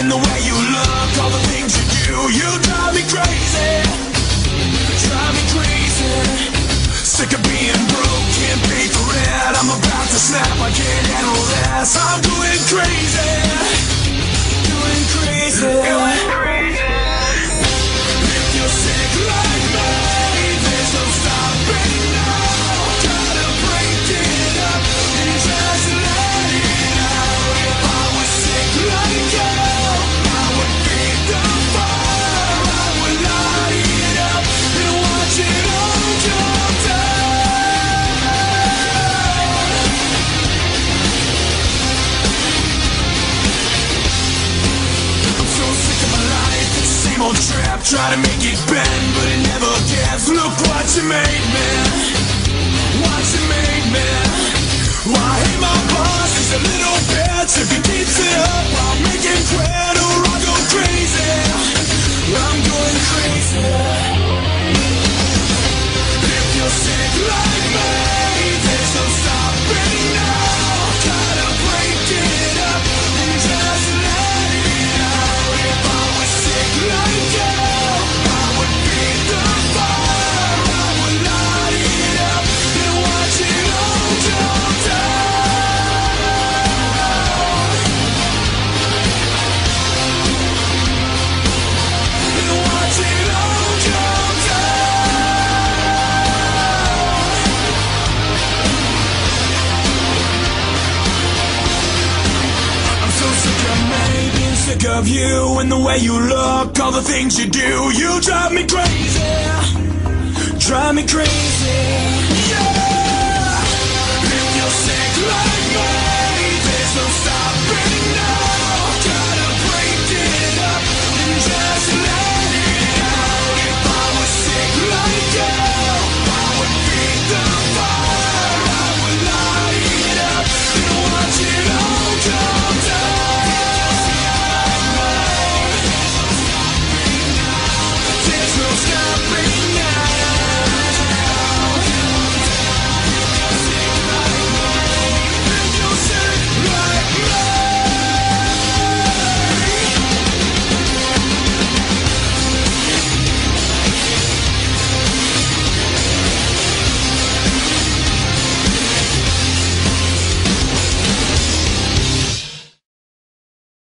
and the way you look, all the things you do, you drive me crazy. Drive me crazy. Sick of being broke, can't pay for it. I'm about to snap, I can't handle this. I'm going crazy. Going crazy. Going crazy. If you're sick like me, there's no stopping now. Try to break it up and just let it out. If I was sick like you, I would feed the fire. I would light it up and watch it all come down. I'm so sick of my life, it's the same old trap. Try to make it bend, but it never gives. Look what you made me. What you made me. Well, I hate my boss, he's a little bitch. If he keeps it up, I'll make him quit or I'll go crazy. I'm going crazy. If you're sick like me, there's no stopping now. Try to break it up and just let it out. If I was sick like you, I would beat the fire. I would light it up and watch it all come down. And watch it all come down. I'm so sick of me, being sick of you and the way you look, all the things you do. You drive me crazy. Drive me crazy.